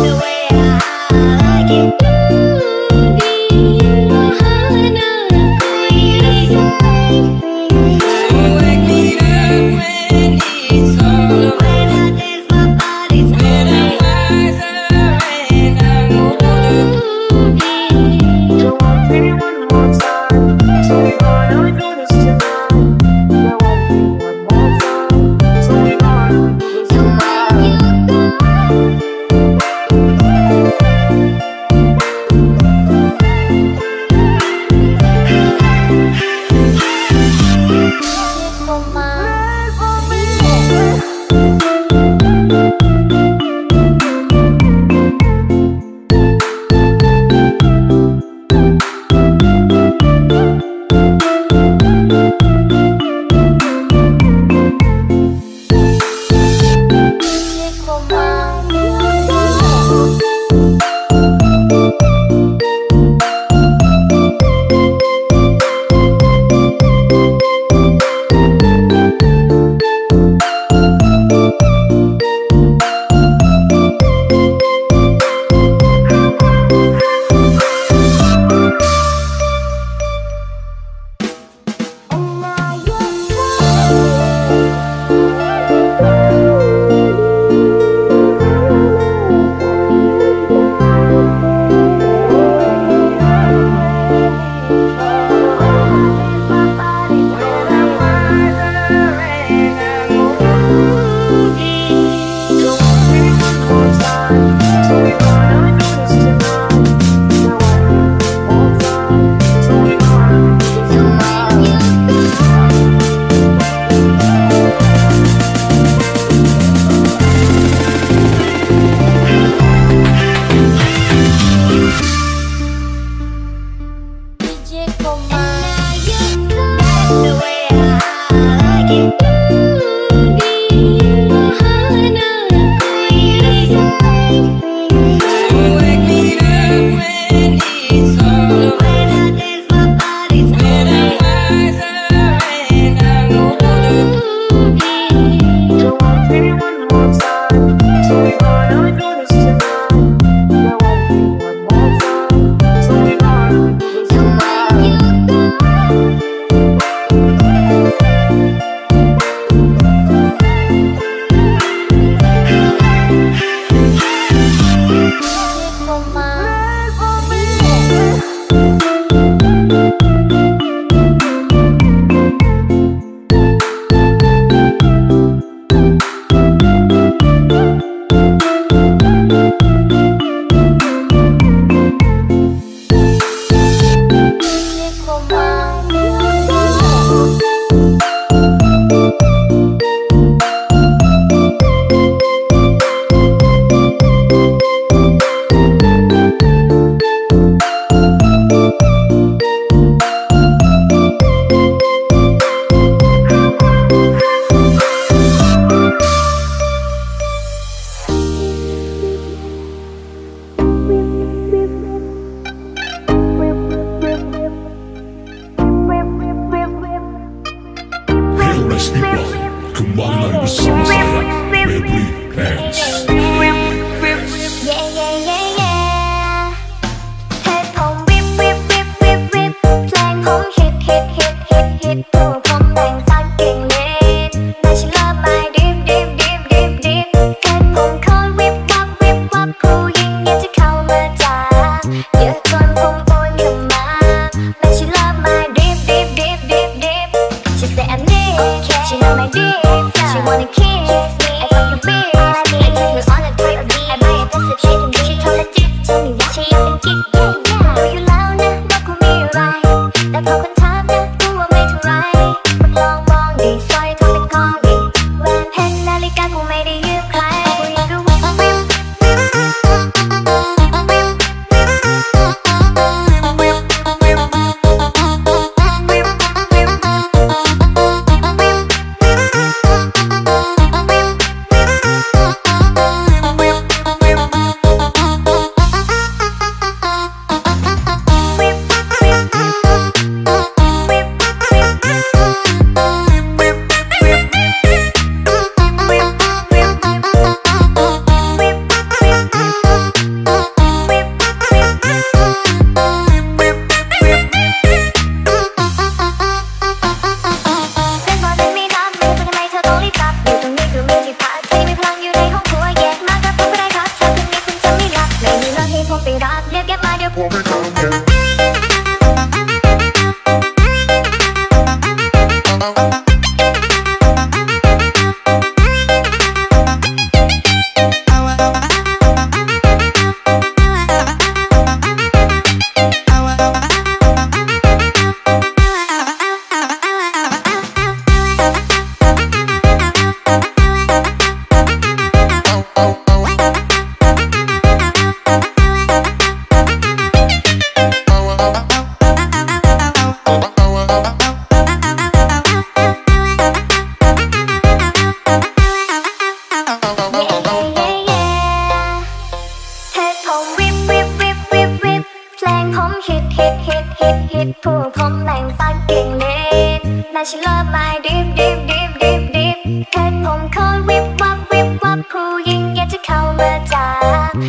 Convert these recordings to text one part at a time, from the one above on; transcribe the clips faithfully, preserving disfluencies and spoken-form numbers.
We'll be right back.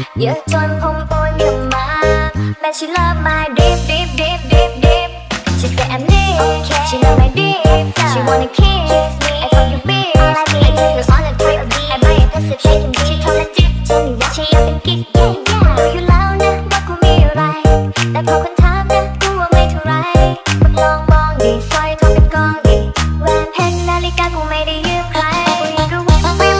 อย่าจนพงโปนอย่ามา Man she love my deep deep deep deep deep. She say I'm deep, okay. She love my deep. She wanna kiss me. I fuck you bitch. I like it. I take her on a trip. I buy a passive shaking. She told me dip. ฉันอยากshe up and kick. Yeah yeah. รู้อยู่แล้วนะว่ากูมีอะไร แต่พอคนถามนะกูว่าไม่เท่าไรมันลองมองดิสร้อยทองเป็นกองดิแหวนเพชรนาฬิกากูไม่ได้ยืมใครกูยังก็วิ่งวิ่ง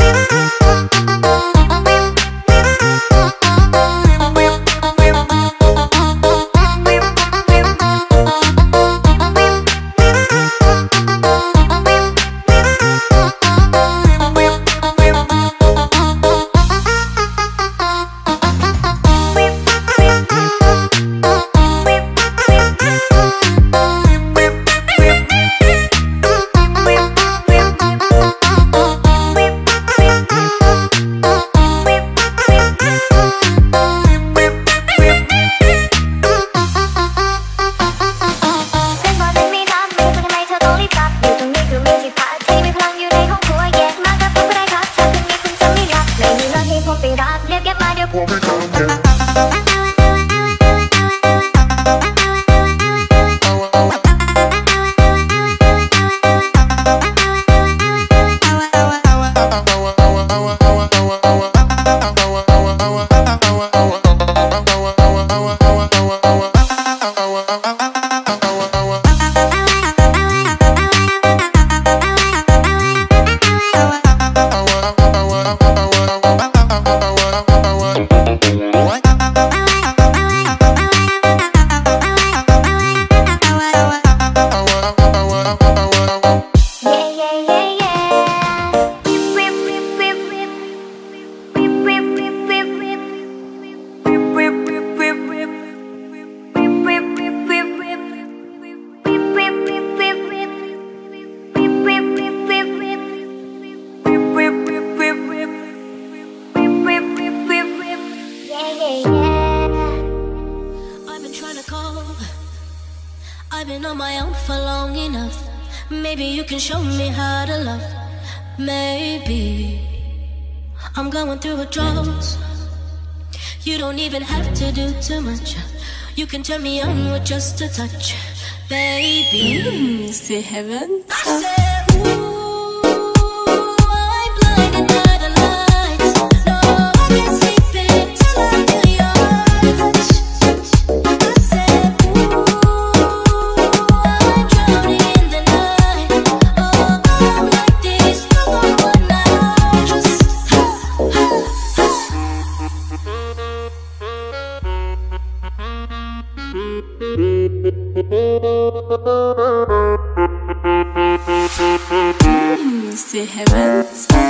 I've been on my own for long enough. Maybe you can show me how to love. Maybe I'm going through a drought. You don't even have to do too much. You can turn me on with just a touch, baby. Mm, c'est heaven. I said, ooh, I'm blinded by the lights. No, I can't sleep until I feel your touch. I said, ooh, I'm drowning in the night. Oh, I'm like this, no one night. Just ha, ha, Mm, c'est heaven.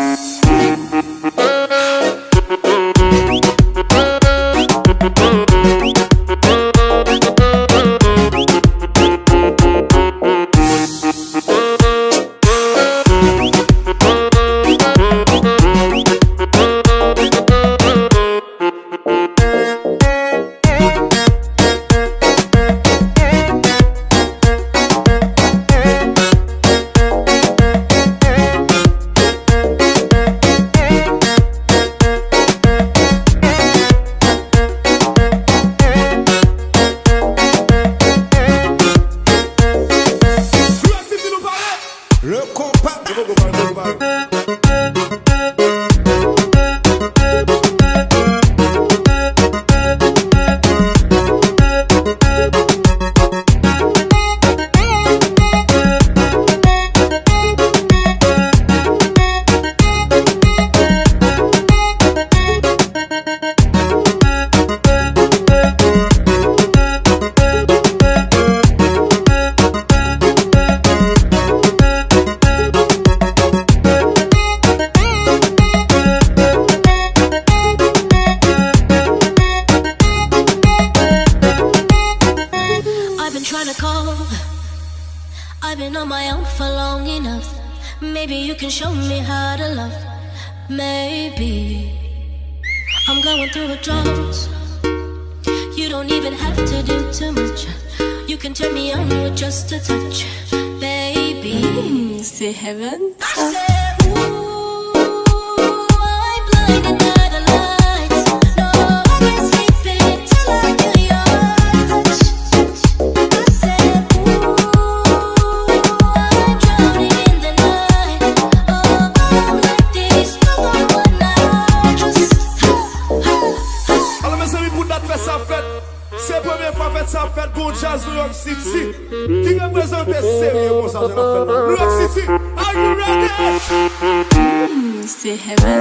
I've been on my own for long enough. Maybe you can show me how to love. Maybe I'm going through a drought. You don't even have to do too much. You can turn me on with just a touch, baby. Mm, c'est heaven. I said, ooh, I'm blinded by the lights. No,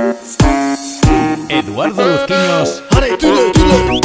Eduardo Luzquiños. Allez, tous les, tous les.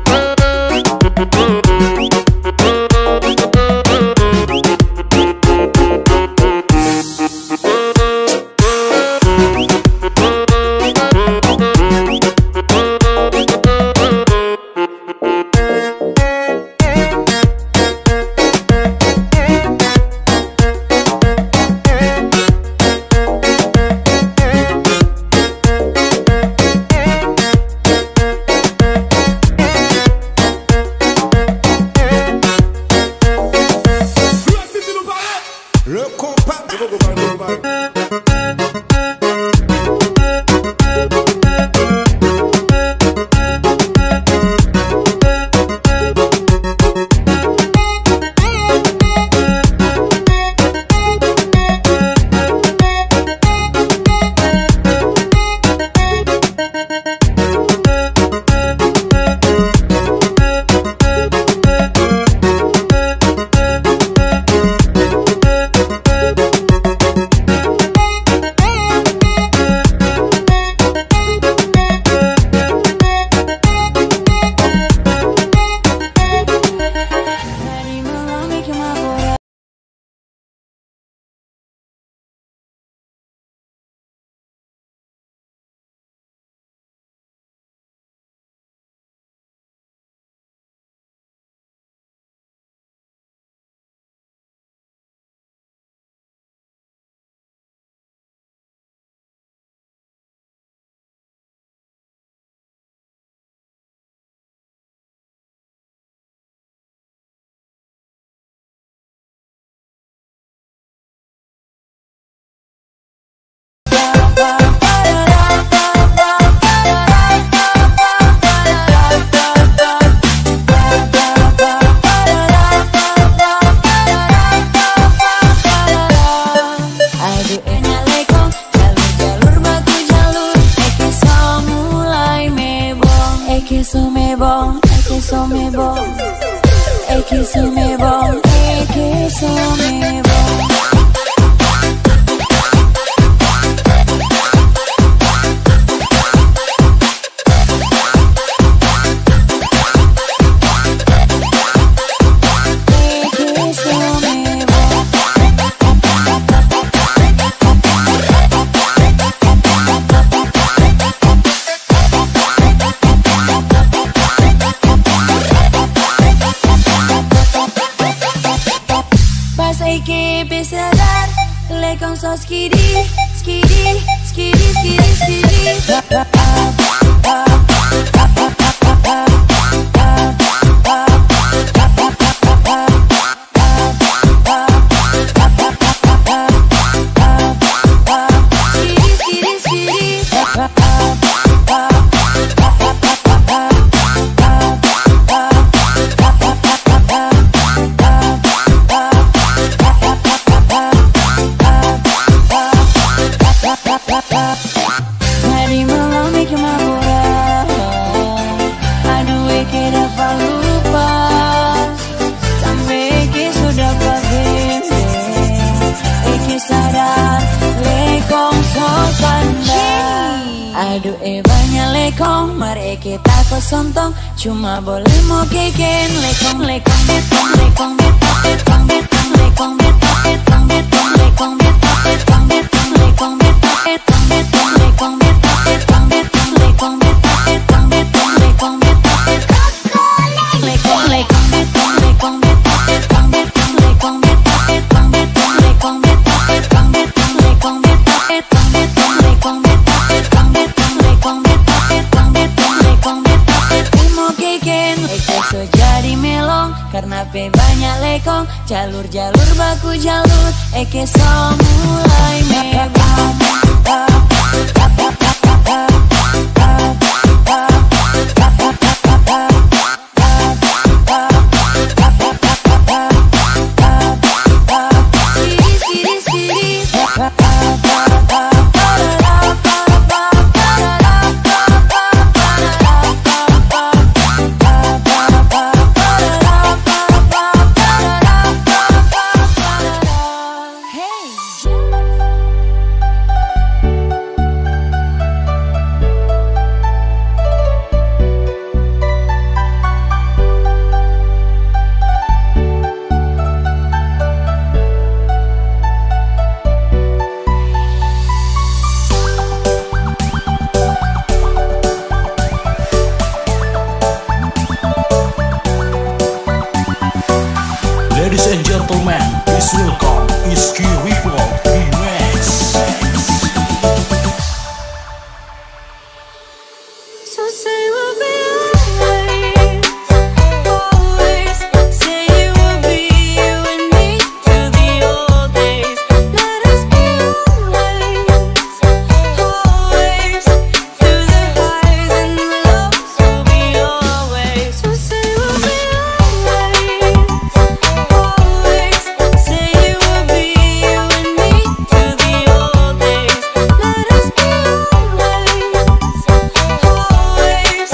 Aduh eh banyak lekong, mari kita kosontong. Cuma boleh mau keken lekong lekong betong lekong betong betong betong lekong betong betong betong lekong betong betong betong lekong betong betong betong lekong betong betong betong lekong betong betong betong lekong betong betong lekong lekong betong lekong betong betong betong lekong betong betong betong lekong betong betong betong lekong betong betong betong lekong betong betong betong lekong betong betong betong lekong betong betong mau keken eke so jadi melong karena pe banyak lekong jalur-jalur baku jalur eke so mulai mebong. say we'll be always, always. Say you will be you and me till the old days. Let us be always, always. Through the highs and the lows, we'll be always. So say we'll be always, always. Say you will be you and me till the old days. Let us be always, always.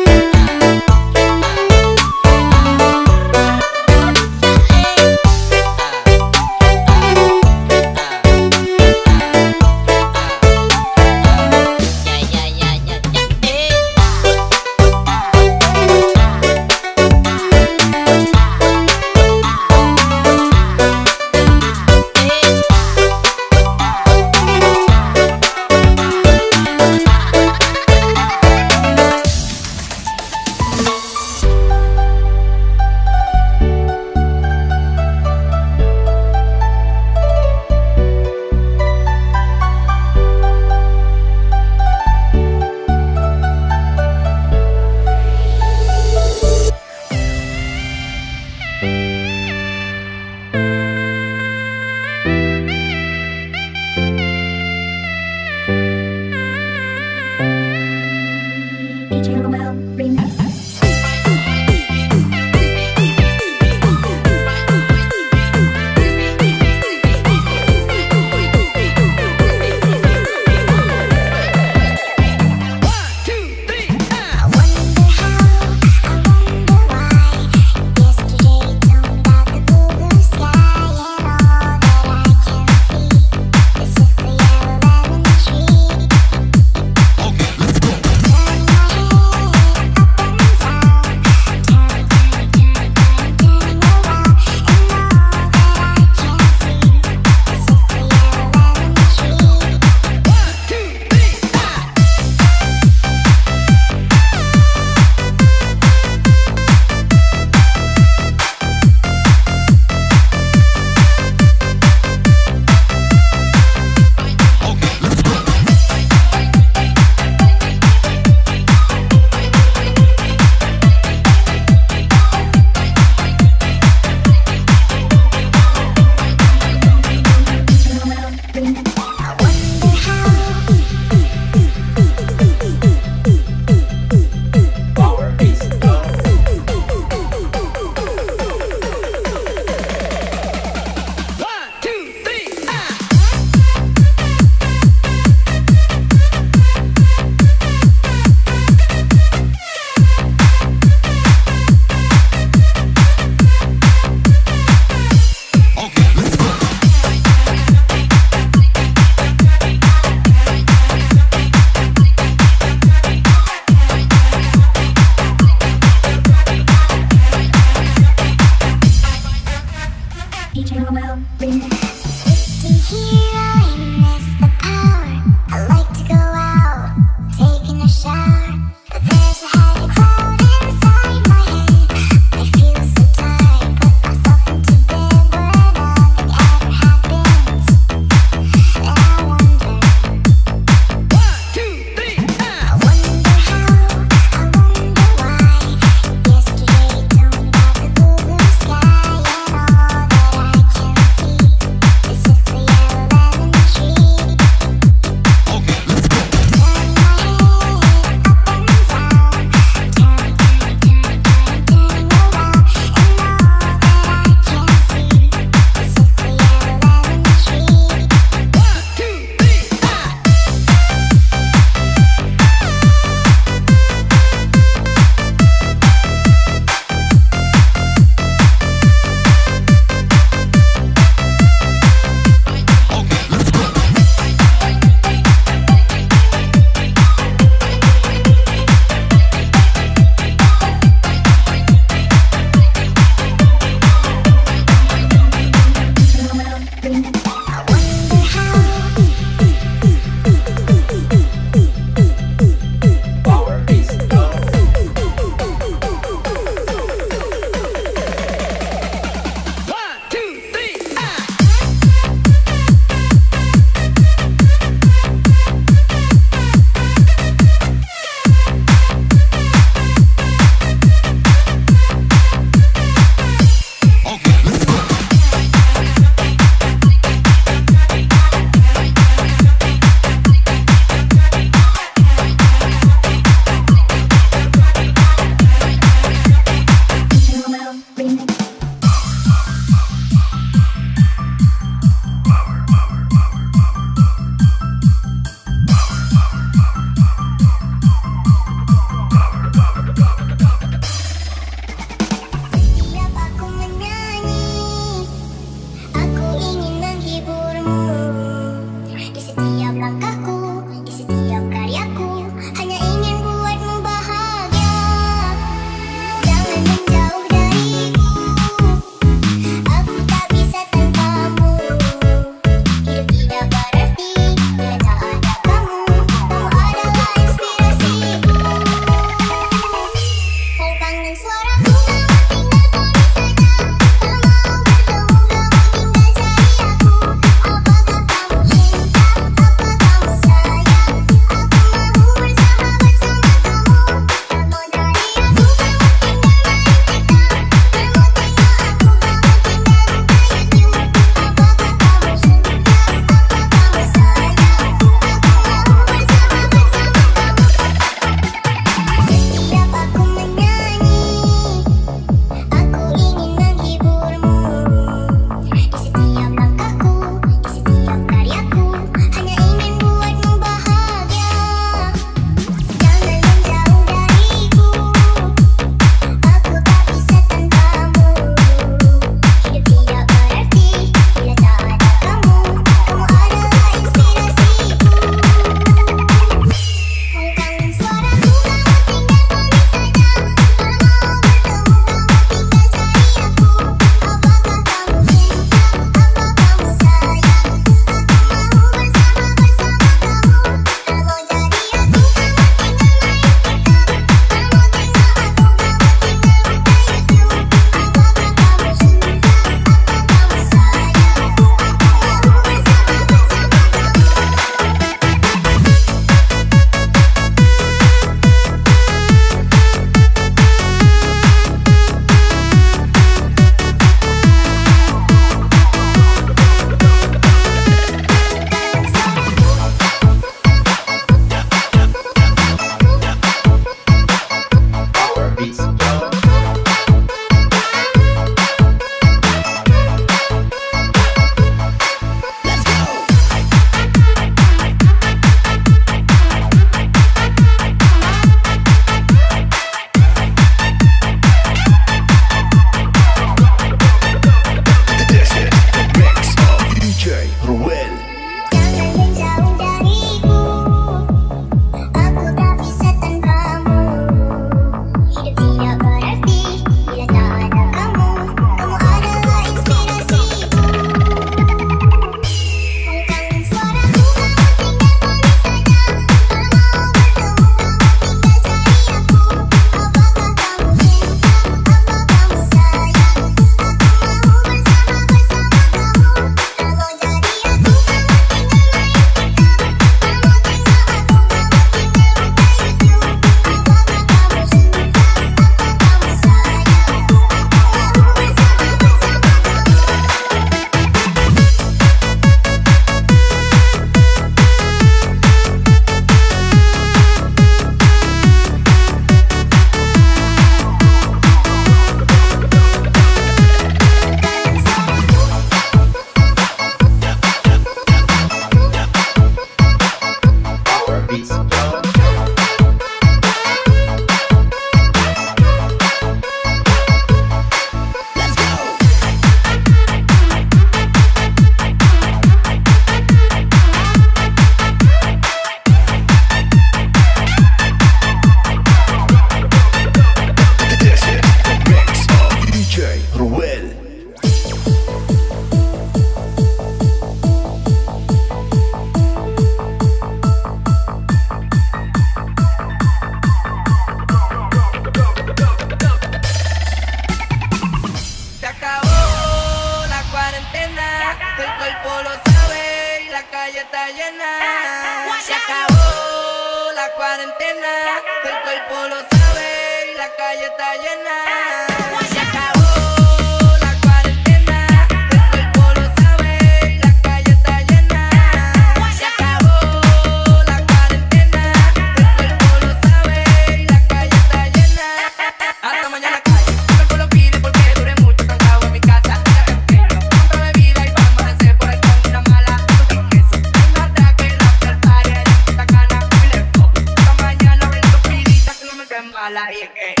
calle está llena. Se acabó la cuarentena, el cuerpo lo sabe y la calle está llena. Se acabó la cuarentena, el cuerpo lo sabe y la calle está llena. Se acabó la cuarentena, el cuerpo lo sabe y la calle está llena. Hasta mañana calle, el cuerpo lo pide porque duré mucho cansado en mi casa. Ya veo que no compro bebida y vamos a hacer por ahí con una mala. Tú que eso, hay más atrás que la after party en esta cana. Y le pop, esta mañana abren dos pilitas que no me queden mala. Y es que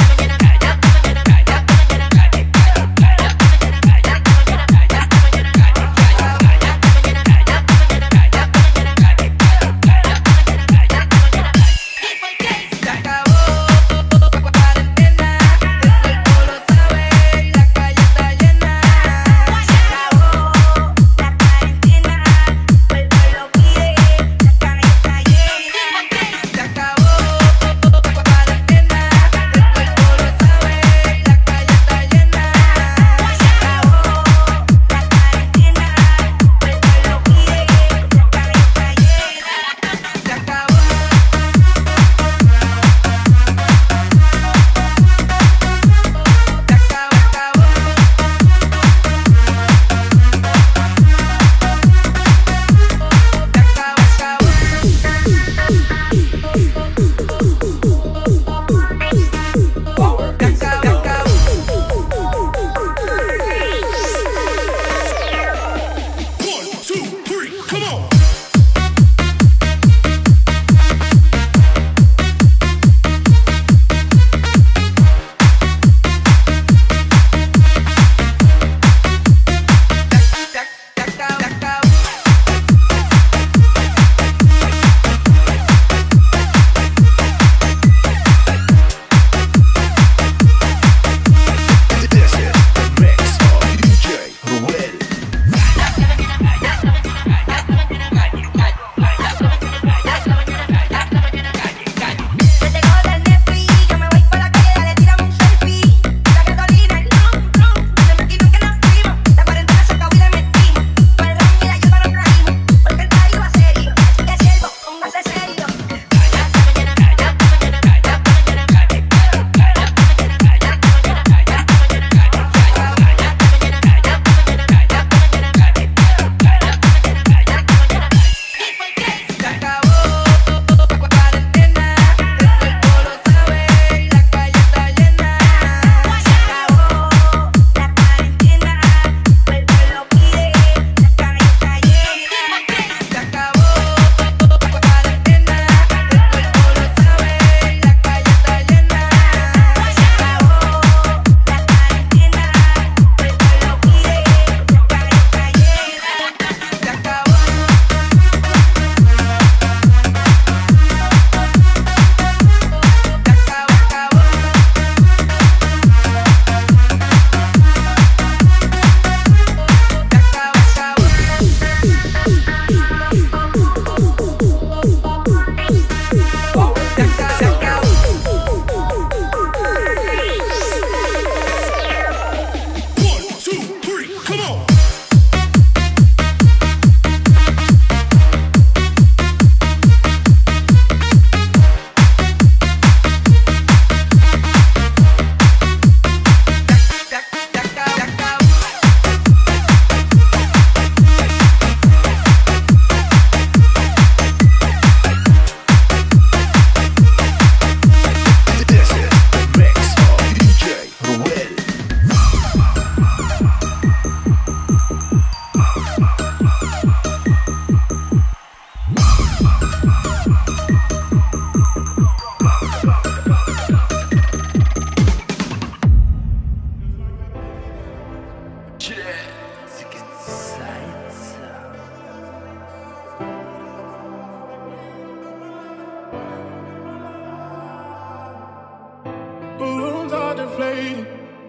balloons are deflating.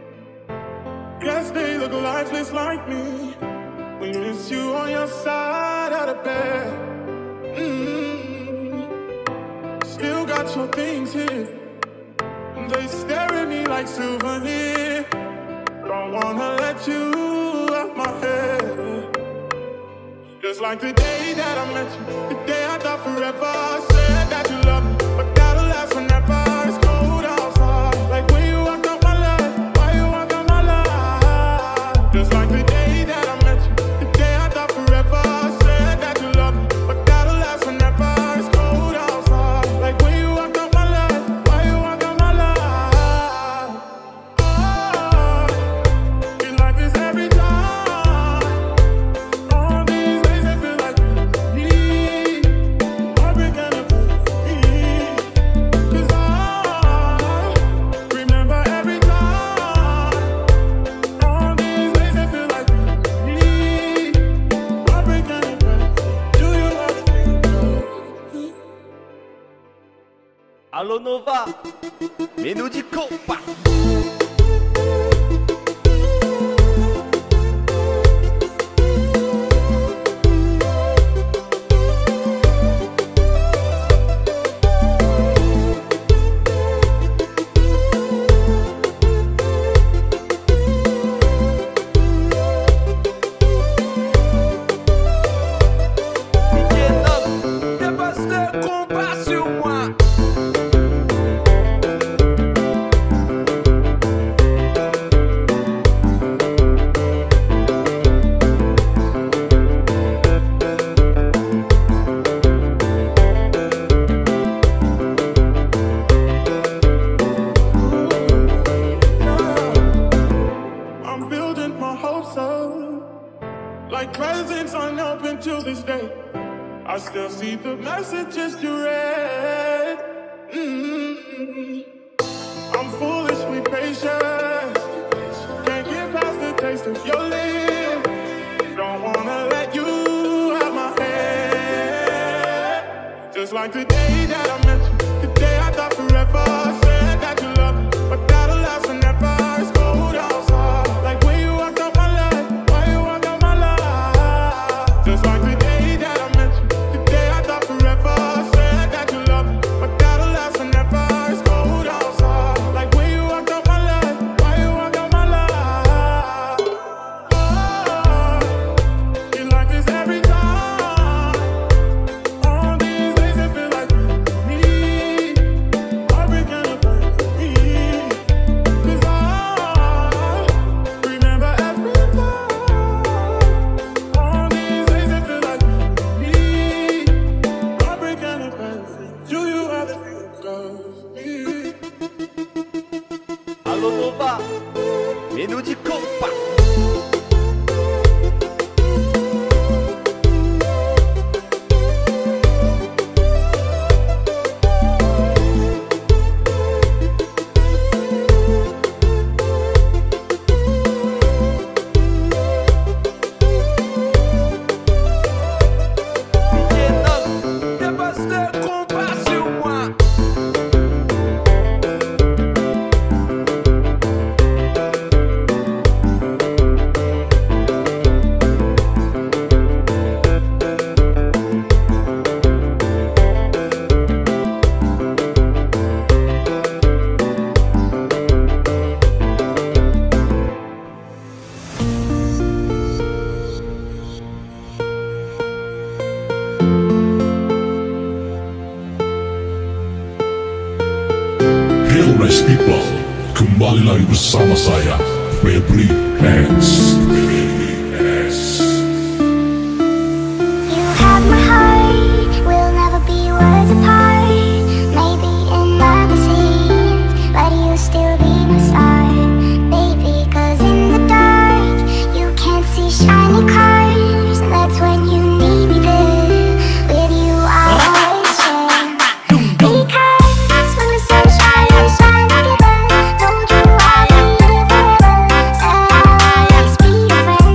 Guess they look lifeless like me. We miss you on your side of the bed. Mm-hmm. Still got your things here. They stare at me like souvenirs. Don't wanna let you out my head. Just like the day that I met you, the day I thought forever. Said that you love me, but that'll last forever. It's cold outside, like when you walked out my life. Why you walk out my life? Just like the day that I met you, the day I thought forever. Said that you love me, but that'll last forever. It's cold outside, like when you walked out my life. Why you walk out my life? Oh, it's like this every time. Allo Nova, menu di coppa. Like presents unopened till this day, I still see the messages you read. Mm-hmm. I'm foolishly patient, can't get past the taste of your lips. Don't wanna let you have my head. Just like the day that I met you, the day I thought forever. Said that you love me, but that'll last forever. It's cold outside, like when you walked out my life. Just like the day that I met you, the day I thought forever. Said that you love me, but that'll last forever. It's cold outside, like when you walked out my life. Why you walked out my life? Oh, it's like this every time. On these days it feel like me. I've been gonna burn for me, 'cause I remember every time. Allo Nova, menu di coppa. Nice people, kembali lagi bersama saya, Febri Hands. You have my heart, we'll never be worlds apart. Maybe in magazines, but you still be my star, baby. 'Cause in the dark, you can't see shiny cars. That's when you need me there. With you I'll always share. Because when the sun shines, shine together. Told you I'll be here forever. Said I'll always be your friend.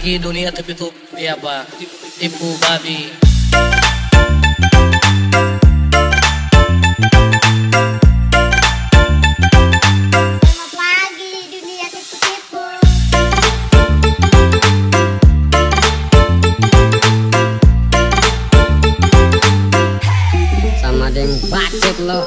lagi dunia tapi tuh ya apa tipu babi. Sama ada yang bacot lo.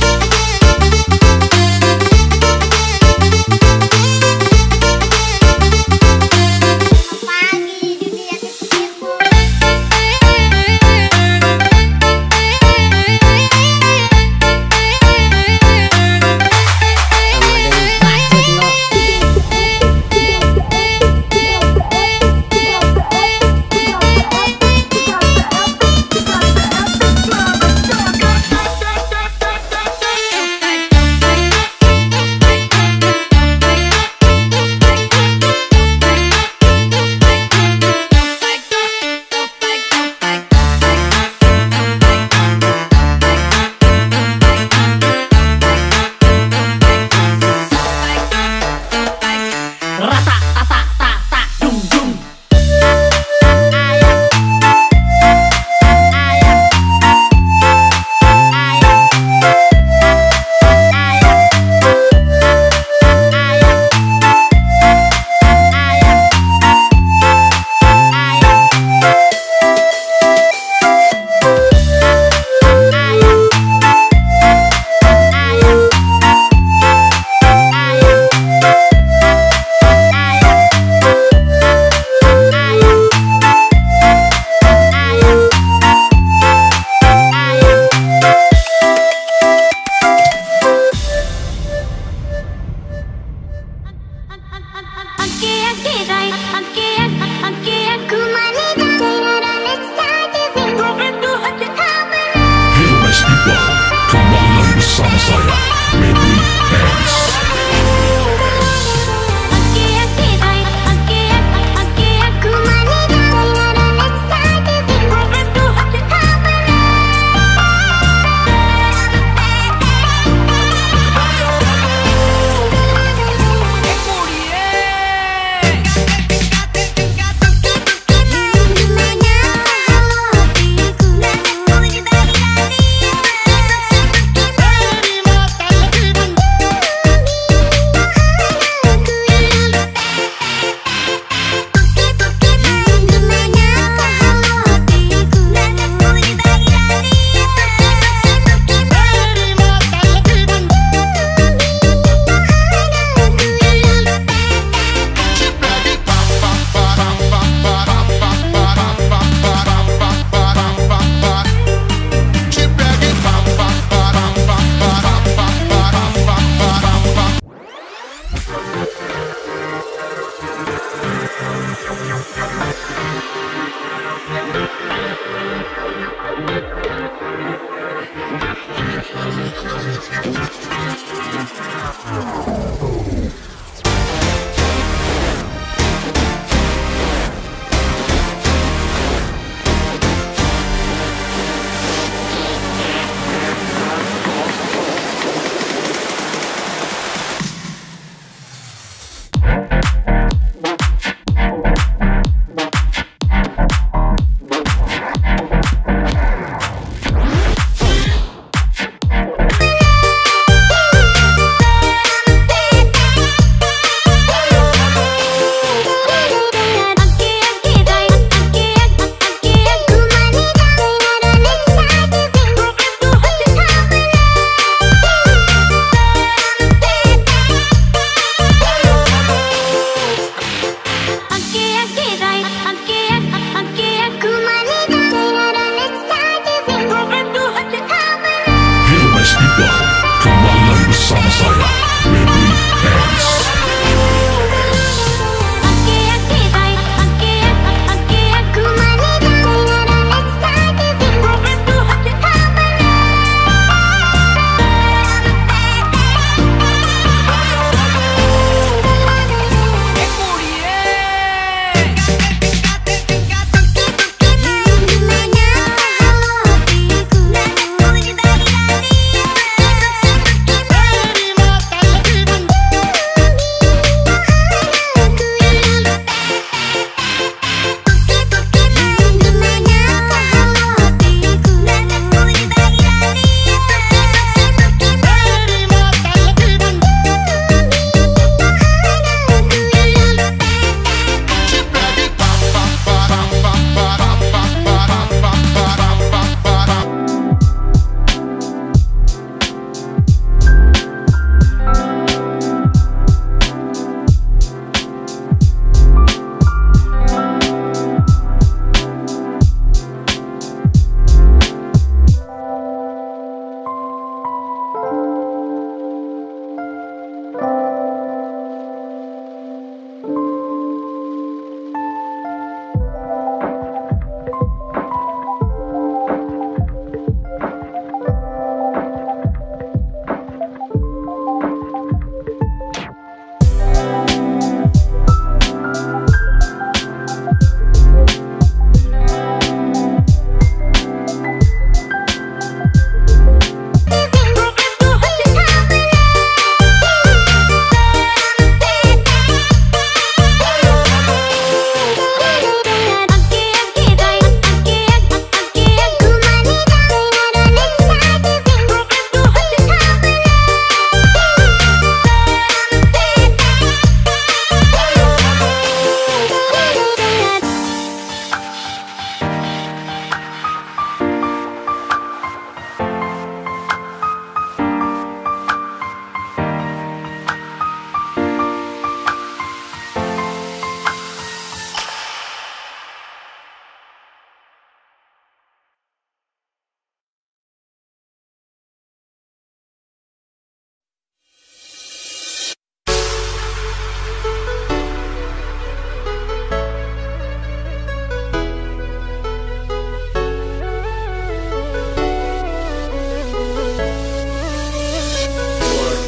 bersama saya, Febri Hands.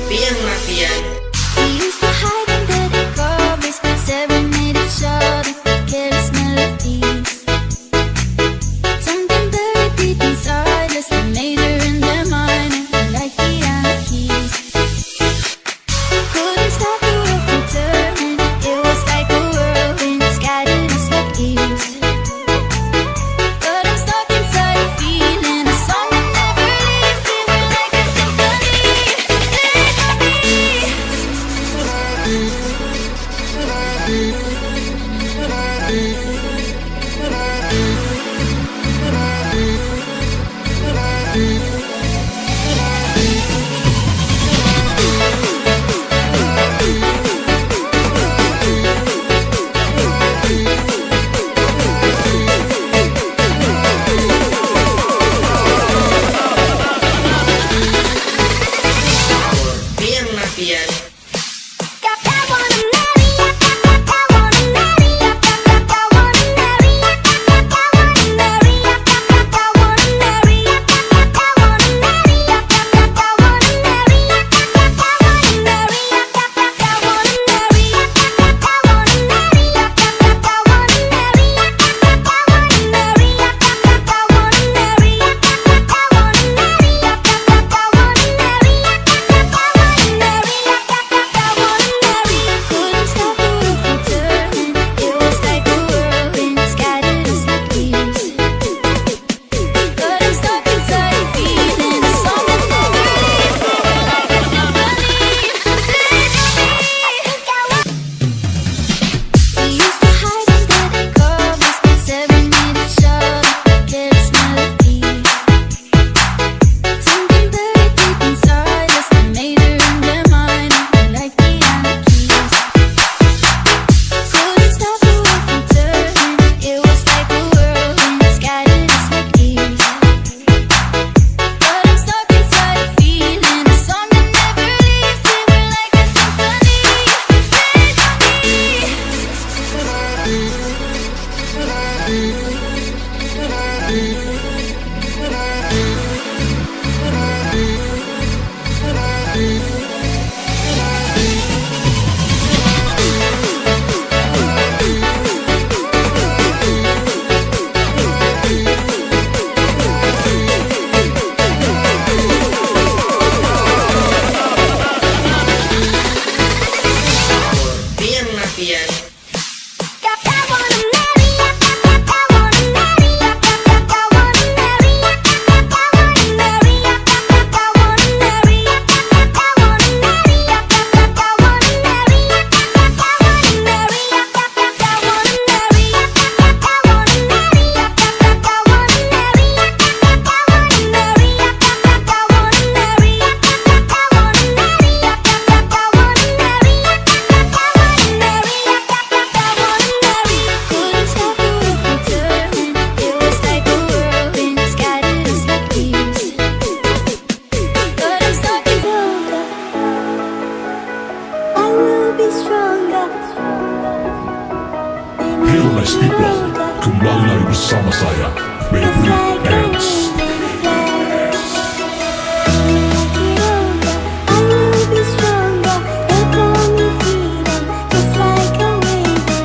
Pian Mafian. We used to hide under the covers, serenade each other, careless melodies. Something buried deep inside us, the major and the minor, like piano keys. Couldn't stop the world from turning. It was like a whirlwind, scattered us like leaves. But I'm stuck inside a feeling, a song that never leaves. We were like a symphony. Pian Mafian. Couldn't stop the world from turning. It was like a whirlwind, scattered us like leaves. But I'm stuck inside a feeling, a song that never leaves. We were like a symphony. We used to hide under the covers, serenade each other, careless melodies. Something buried deep inside us, the major and the minor, like piano keys. Couldn't stop the world from turning. It was like a whirlwind, scattered us like leaves. But I'm stuck inside a feeling, a song that never leaves. We were like a symphony. Pian Mafian. Couldn't stop the world from turning. It was like a whirlwind, scattered us like leaves. But I'm stuck in I will be stronger. Hello nice people, kembali lagi bersama saya, Baby Hands. I will be stronger. They call me freedom, just like a waving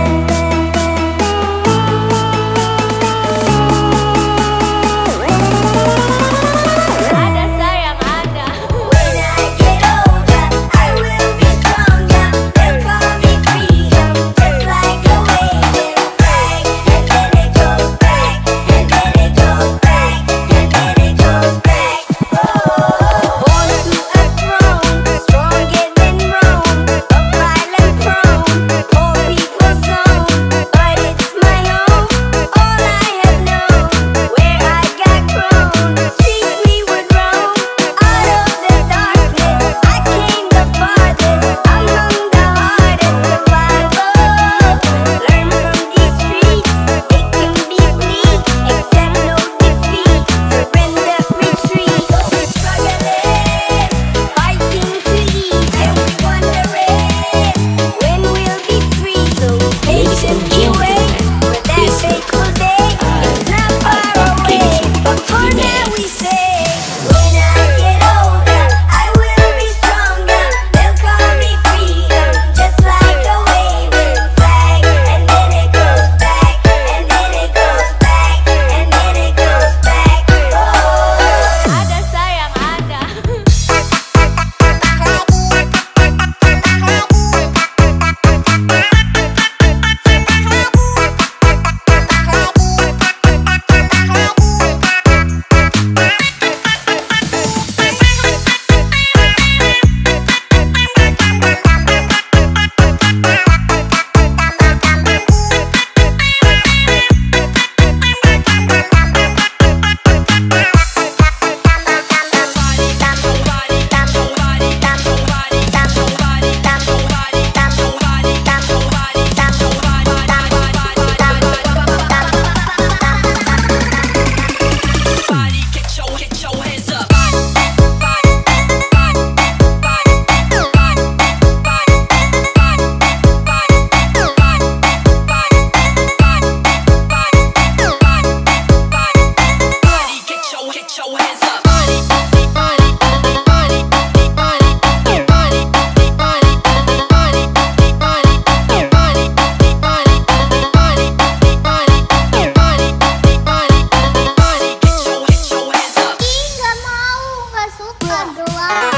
flag. Ada sayang ada. When I get older, I will be stronger. They call me freedom, just like a waving flag. And then it goes back, and then it bukan doang.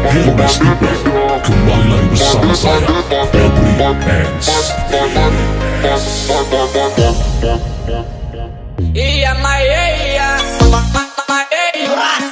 Hey Mas People, kembali lagi bersama saya Febri Hands. Iya Maya iya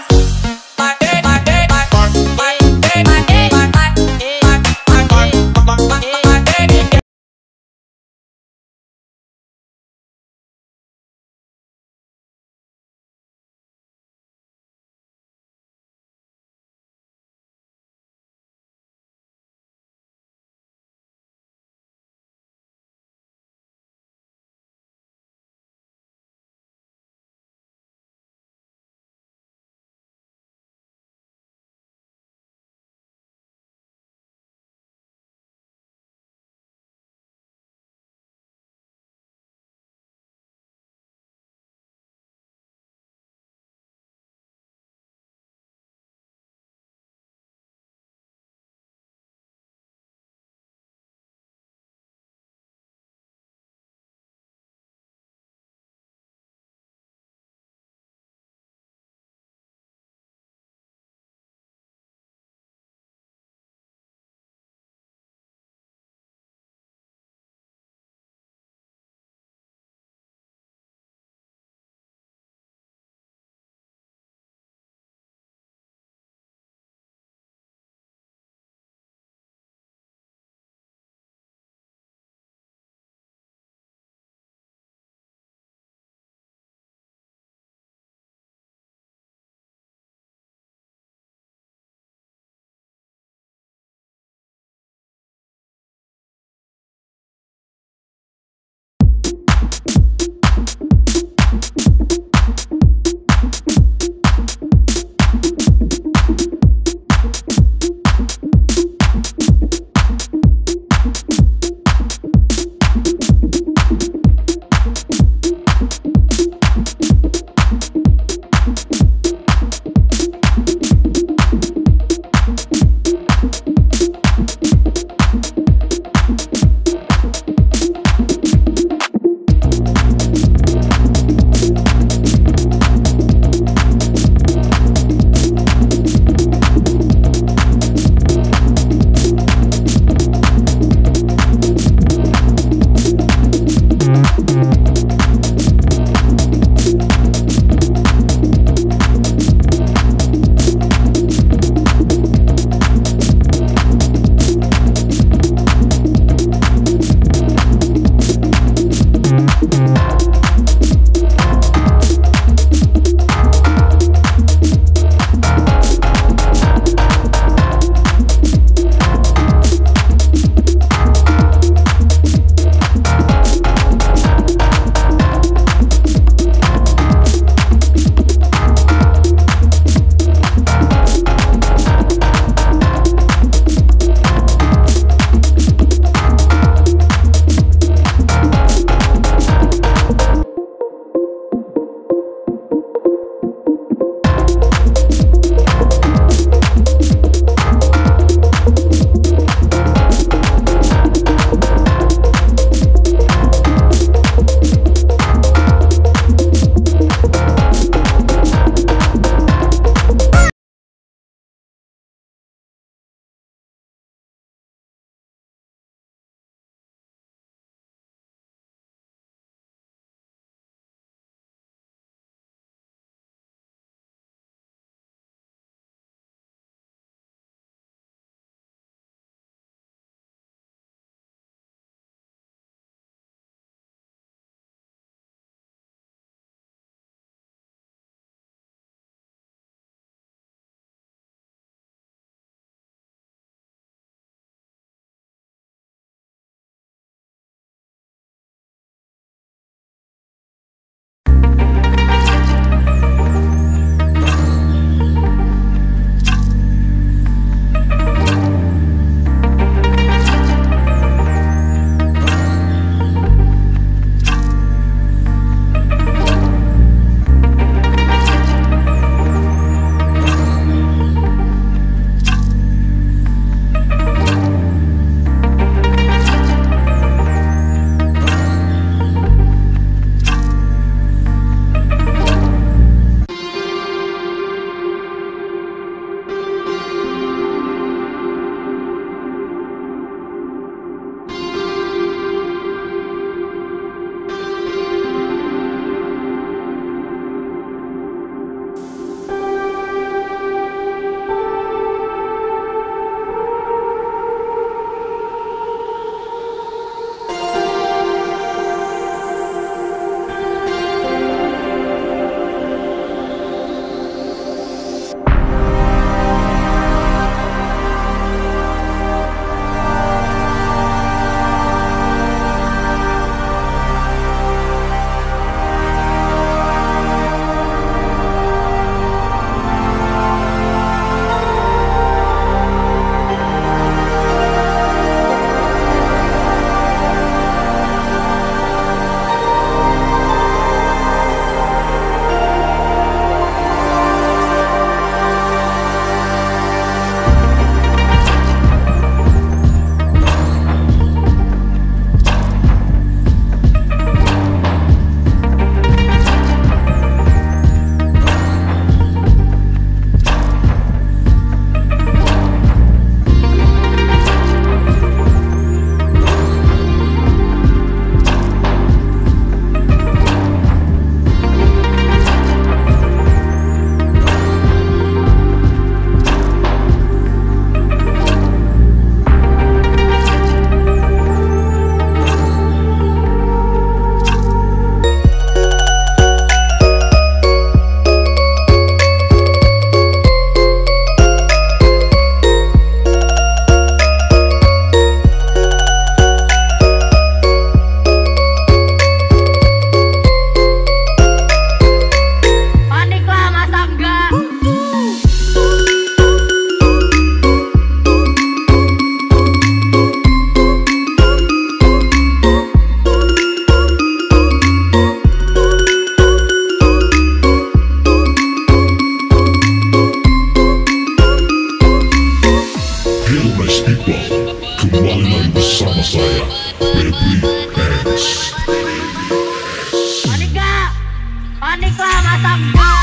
saya, Febri X. Panik gak? Panik lah, masa enggak?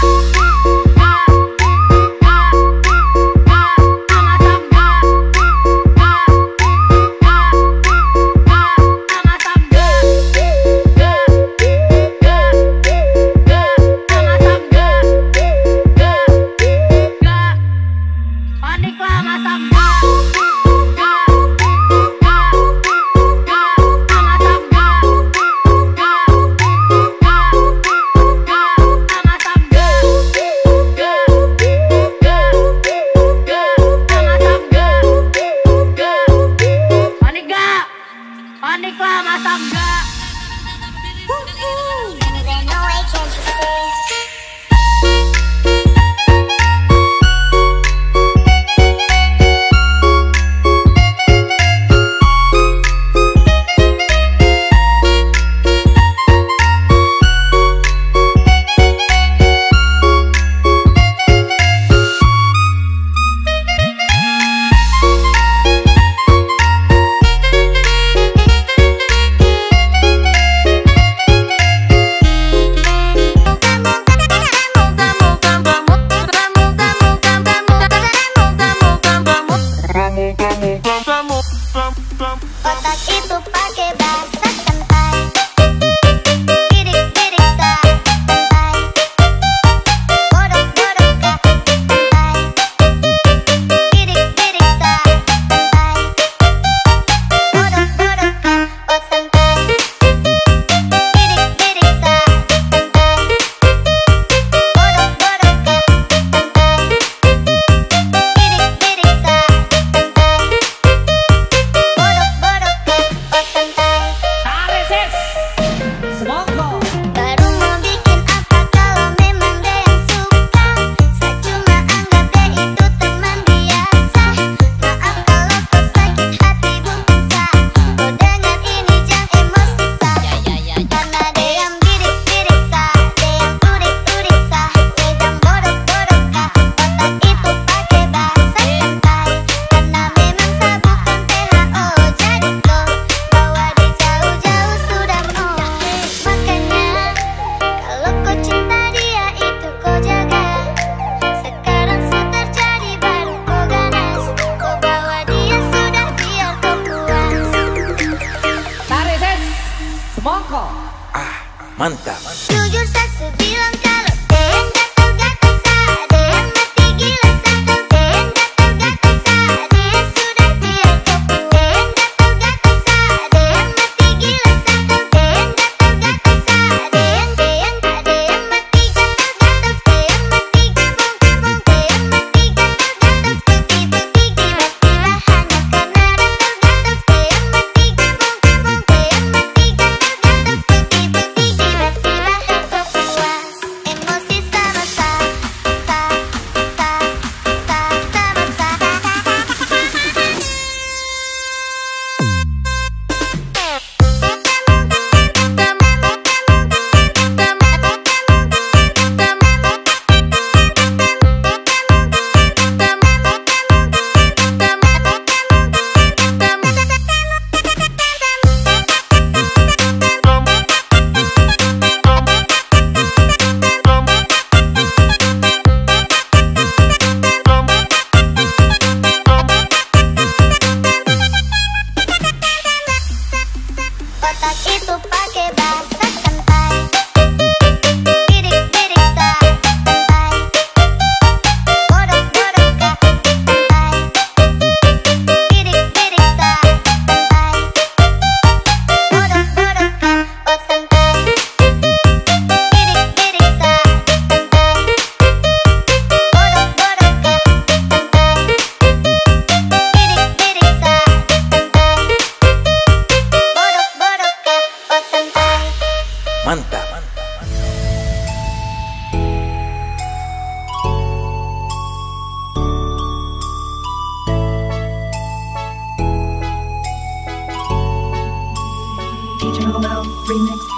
Panik lah, masa enggak? Otak itu pakai bahasa santai. Bidik-bidik santai. Bodok-bodok santai. Bidik-bidik santai. Bodok-bodok oh santai. Bidik-bidik santai. Bodok-bodok santai. Bidik-bidik santai. Baru mau bikin apa kalau memang dia yang suka. Saya cuma anggap dia itu teman biasa. Maaf kalau kau sakit hati bukan sah. Kau dengar ini jangan emosi sah. Karena dia yang bidik-bidik sah, dia yang udik-udik sah, dia yang bodoh-bodoh kah. Otak itu pakai bahasa santai. Karena memang sah bukan T H O. Jadi kau bawa dia jauh-jauh sudah mau. Makanya kalau kau cinta dia itu kau jaga. Sekarang sudah terjadi baru kau ganas. Kau bawa dia sudah biar kau puas. Tarik ses, semongko. Mantap. Jujur saya bilang kalau dia yang gatal-gatal sah, dia yang mati gila sah. Dia yang gatal-gatal sah, dia sudah biar kau puas. Dia yang gatal-gatal sah, dia yang mati gila sah. Dia yang gatal-gatal sah, dia yang dia yang dia yang mati gatal-gatal, dia yang mati gabung-gabung, dia yang mati gatal-gatal seperti putih tiba-tiba hanya karena gatal-gatal, dia yang mati gabung-gabung, dia yang mati gatal-gatal seperti putih tiba-tiba kau puas. Emosi sama sah, sah, sah, sah, sama sah. Otak itu pakai bahasa santai. Bidik-bidik santai. Bodok-bodok santai. Bidik-bidik santai. Bodok-bodok oh santai. Bidik-bidik santai. Bodok-bodok santai. Bidik-bidik santai. Bodok-bodok oh santai. Mantap. D J Romel Remix.